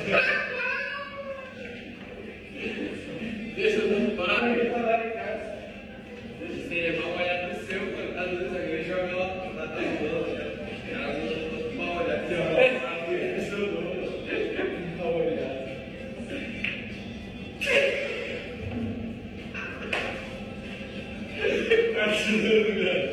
Deixa eu não parar. Deixa você levar uma olhada no seu, quando tá dando alguém joga lá na tua mão. Ela não vai olhar aqui, ó. Tá ajudando, velho.